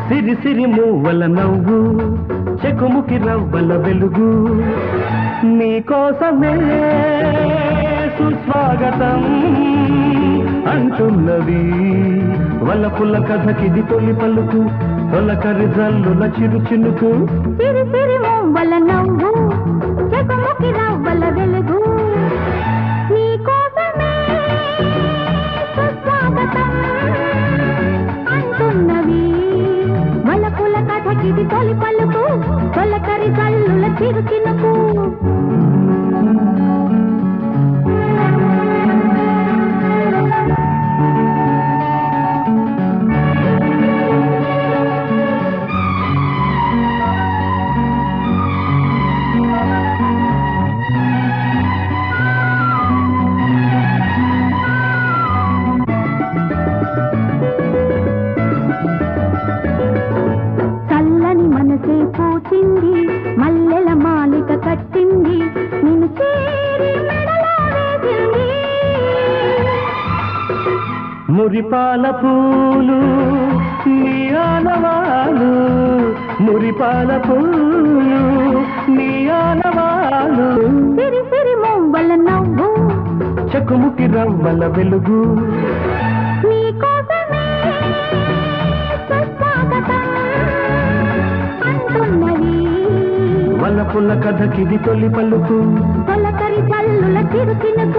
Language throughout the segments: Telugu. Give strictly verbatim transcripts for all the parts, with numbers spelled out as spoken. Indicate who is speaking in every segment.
Speaker 1: సిరి సిరి మువ్వల నవ్వు చెకుముకి రవ్వల వెలుగు నీకోసమే సుస్వాగతం అంటున్నది వలపుల కథకిది తొలి పలుకు తొలకరి జల్లుల చిరు చినుకు
Speaker 2: సిరి సిరి మువ్వల నవ్వు చెకుముకి రవ్వల వెలుగు నీకోసమే సుస్వాగతం అంటున్నవి వలపుల కథకిది తొలి పలుకు తొలకరి జల్లుల చిరు చినుకు మల్లెల మాలిక కట్టింది నిన్ను చేరి మెడలో వేసింది
Speaker 1: మురిపాల పూలు నీ ఆనవాలు మురిపాల పూలు నీ ఆనవాలు
Speaker 2: సిరి సిరి మువ్వల నవ్వు
Speaker 1: చెకుముకి రవ్వల వెలుగు
Speaker 2: నీకోసమే సుస్వాగతం అంటున్నది
Speaker 1: వలపుల కథకిది తొలి పలుకు
Speaker 2: తొలకరి జల్లుల చిరు చినుకు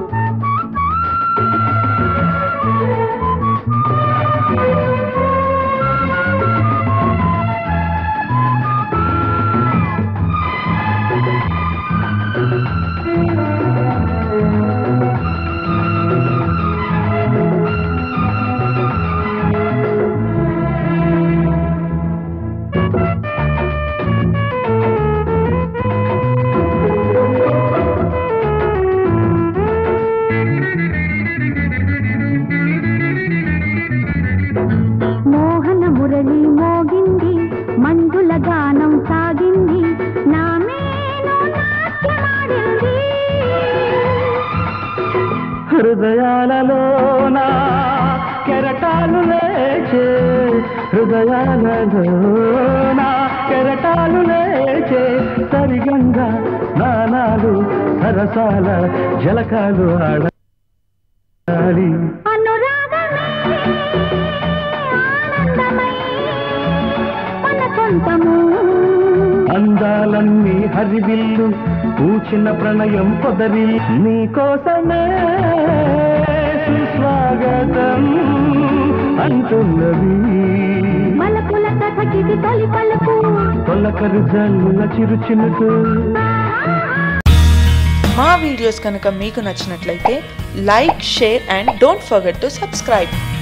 Speaker 2: మోహన మురళి మోగింది మంజుల గానం సాగింది నా మేను నాట్యమాడింది
Speaker 1: హృదయాలలోన కెరటాలు లేచే హృదయాలలోన కెరటాలు లేచే సరిగంగా నానాలు సరసాల జలకాలు ఆడాలి
Speaker 2: అనురాగమే ఆనందమై మన సొంతము
Speaker 1: అందాలన్నీ హరివిల్లు పూచిన ప్రణయం పొదరి నీకోసమే సుస్వాగతం అంటున్నది
Speaker 2: మలపుల కథకిది తొలి పలుకు
Speaker 1: తొలకరి జల్లుల చిరు చినుకు
Speaker 3: మా వీడియోస్ కనుక మీకు నచ్చినట్లయితే like share and don't forget to subscribe.